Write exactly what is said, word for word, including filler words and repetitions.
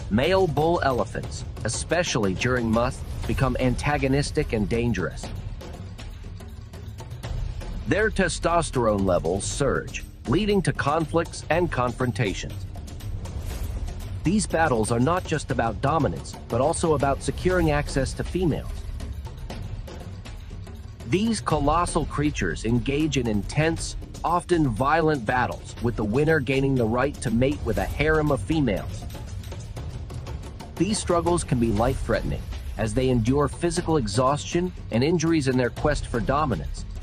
Male bull elephants, especially during musth, become antagonistic and dangerous. Their testosterone levels surge, leading to conflicts and confrontations. These battles are not just about dominance, but also about securing access to females. These colossal creatures engage in intense, often violent battles, with the winner gaining the right to mate with a harem of females. These struggles can be life-threatening, as they endure physical exhaustion and injuries in their quest for dominance,